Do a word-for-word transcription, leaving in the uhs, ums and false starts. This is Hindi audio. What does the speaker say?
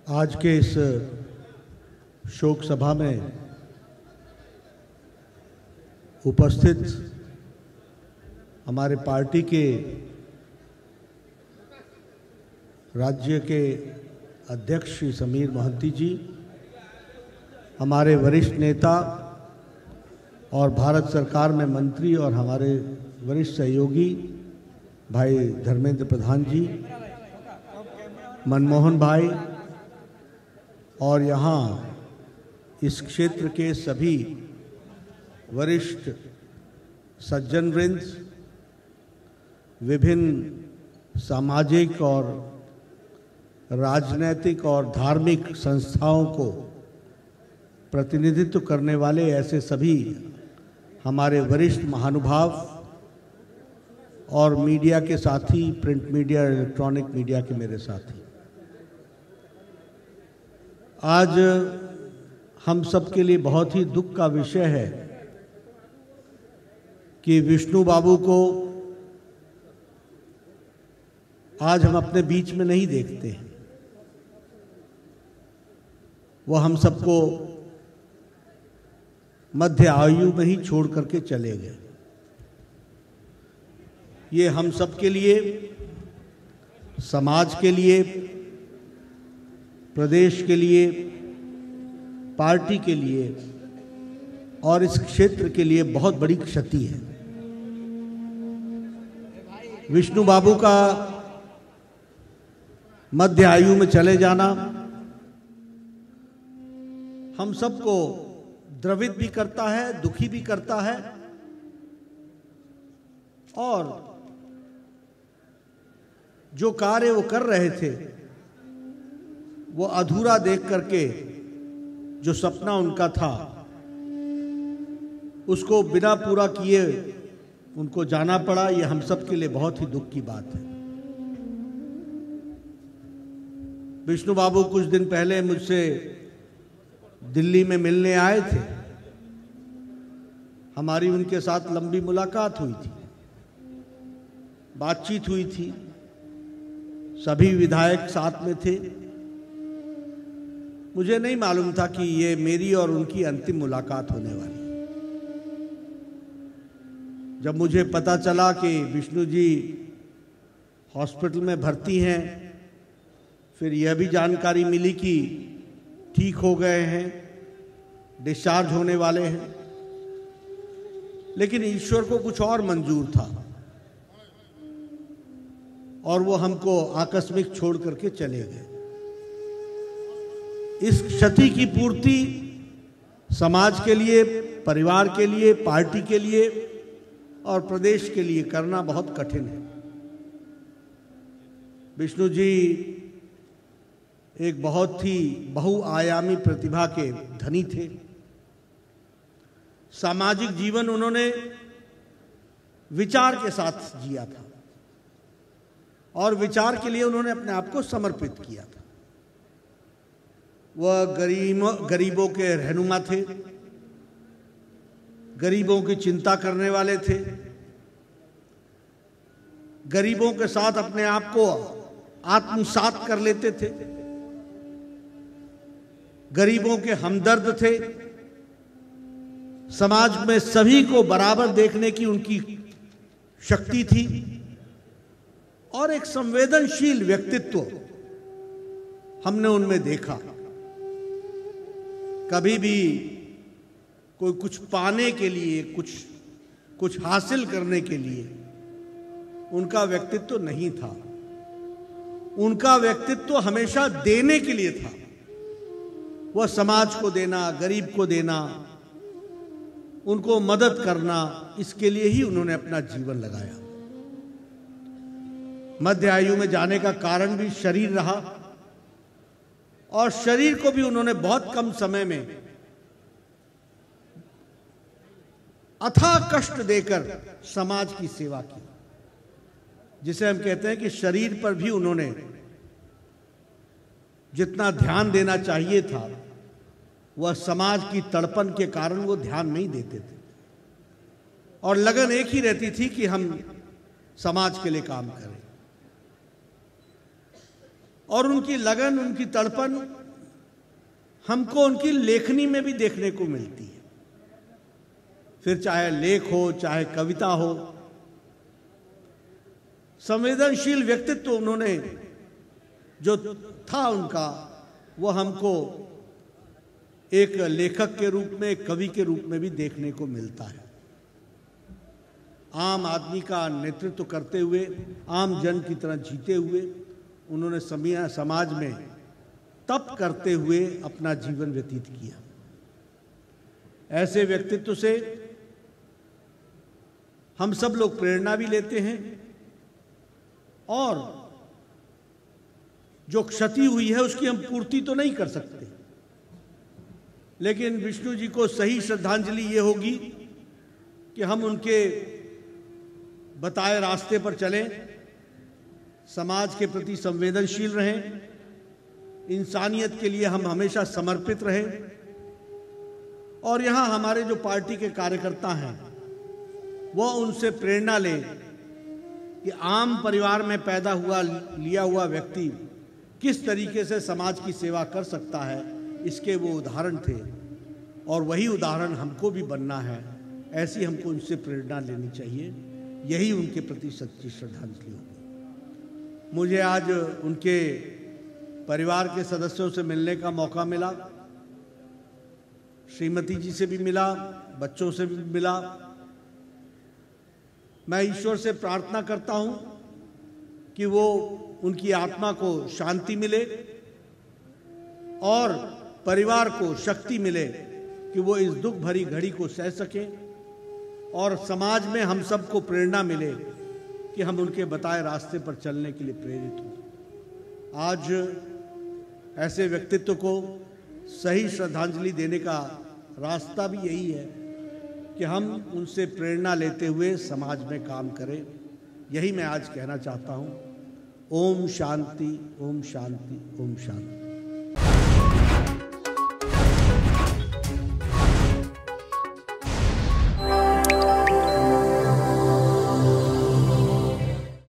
आज के इस शोक सभा में उपस्थित हमारे पार्टी के राज्य के अध्यक्ष श्री समीर मोहंती जी, हमारे वरिष्ठ नेता और भारत सरकार में मंत्री और हमारे वरिष्ठ सहयोगी भाई धर्मेंद्र प्रधान जी, मनमोहन भाई और यहाँ इस क्षेत्र के सभी वरिष्ठ सज्जन वृंद, विभिन्न सामाजिक और राजनैतिक और धार्मिक संस्थाओं को प्रतिनिधित्व करने वाले ऐसे सभी हमारे वरिष्ठ महानुभाव और मीडिया के साथी, प्रिंट मीडिया, इलेक्ट्रॉनिक मीडिया के मेरे साथी, आज हम सब के लिए बहुत ही दुख का विषय है कि विष्णु बाबू को आज हम अपने बीच में नहीं देखते हैं। वह हम सबको मध्य आयु में ही छोड़ करके चले गए। ये हम सब के लिए, समाज के लिए, प्रदेश के लिए, पार्टी के लिए और इस क्षेत्र के लिए बहुत बड़ी क्षति है। विष्णु बाबू का मध्य आयु में चले जाना हम सबको द्रवित भी करता है, दुखी भी करता है और जो कार्य वो कर रहे थे वो अधूरा देख करके जो सपना उनका था उसको बिना पूरा किए उनको जाना पड़ा। ये हम सब के लिए बहुत ही दुख की बात है। विष्णु बाबू कुछ दिन पहले मुझसे दिल्ली में मिलने आए थे। हमारी उनके साथ लंबी मुलाकात हुई थी, बातचीत हुई थी, सभी विधायक साथ में थे। मुझे नहीं मालूम था कि ये मेरी और उनकी अंतिम मुलाकात होने वाली। जब मुझे पता चला कि विष्णु जी हॉस्पिटल में भर्ती हैं, फिर यह भी जानकारी मिली कि ठीक हो गए हैं, डिस्चार्ज होने वाले हैं, लेकिन ईश्वर को कुछ और मंजूर था और वो हमको आकस्मिक छोड़ करके चले गए। इस क्षति की पूर्ति समाज के लिए, परिवार के लिए, पार्टी के लिए और प्रदेश के लिए करना बहुत कठिन है। विष्णु जी एक बहुत ही बहुआयामी प्रतिभा के धनी थे। सामाजिक जीवन उन्होंने विचार के साथ जिया था और विचार के लिए उन्होंने अपने आप को समर्पित किया था। वह गरीब गरीबों के रहनुमा थे, गरीबों की चिंता करने वाले थे, गरीबों के साथ अपने आप को आत्मसात कर लेते थे, गरीबों के हमदर्द थे। समाज में सभी को बराबर देखने की उनकी शक्ति थी और एक संवेदनशील व्यक्तित्व हमने उनमें देखा। कभी भी कोई कुछ पाने के लिए, कुछ कुछ हासिल करने के लिए उनका व्यक्तित्व नहीं था। उनका व्यक्तित्व हमेशा देने के लिए था। वह समाज को देना, गरीब को देना, उनको मदद करना, इसके लिए ही उन्होंने अपना जीवन लगाया। मध्य आयु में जाने का कारण भी शरीर रहा और शरीर को भी उन्होंने बहुत कम समय में अथाह कष्ट देकर समाज की सेवा की, जिसे हम कहते हैं कि शरीर पर भी उन्होंने जितना ध्यान देना चाहिए था वह समाज की तड़पन के कारण वो ध्यान नहीं देते थे और लगन एक ही रहती थी कि हम समाज के लिए काम करें। और उनकी लगन, उनकी तड़पन हमको उनकी लेखनी में भी देखने को मिलती है। फिर चाहे लेख हो, चाहे कविता हो, संवेदनशील व्यक्तित्व उन्होंने जो था उनका, वो हमको एक लेखक के रूप में, एक कवि के रूप में भी देखने को मिलता है। आम आदमी का नेतृत्व करते हुए, आम जन की तरह जीते हुए उन्होंने समाज में तप करते हुए अपना जीवन व्यतीत किया। ऐसे व्यक्तित्व से हम सब लोग प्रेरणा भी लेते हैं और जो क्षति हुई है उसकी हम पूर्ति तो नहीं कर सकते, लेकिन विष्णु जी को सही श्रद्धांजलि ये होगी कि हम उनके बताए रास्ते पर चलें, समाज के प्रति संवेदनशील रहें, इंसानियत के लिए हम हमेशा समर्पित रहें। और यहाँ हमारे जो पार्टी के कार्यकर्ता हैं वो उनसे प्रेरणा लें कि आम परिवार में पैदा हुआ लिया हुआ व्यक्ति किस तरीके से समाज की सेवा कर सकता है, इसके वो उदाहरण थे और वही उदाहरण हमको भी बनना है। ऐसी हमको उनसे प्रेरणा लेनी चाहिए, यही उनके प्रति सच्ची श्रद्धांजलि होगी। मुझे आज उनके परिवार के सदस्यों से मिलने का मौका मिला, श्रीमती जी से भी मिला, बच्चों से भी मिला। मैं ईश्वर से प्रार्थना करता हूं कि वो उनकी आत्मा को शांति मिले और परिवार को शक्ति मिले कि वो इस दुख भरी घड़ी को सह सकें और समाज में हम सबको प्रेरणा मिले कि हम उनके बताए रास्ते पर चलने के लिए प्रेरित हों। आज ऐसे व्यक्तित्व को सही श्रद्धांजलि देने का रास्ता भी यही है कि हम उनसे प्रेरणा लेते हुए समाज में काम करें। यही मैं आज कहना चाहता हूँ। ओम शांति, ओम शांति, ओम शांति।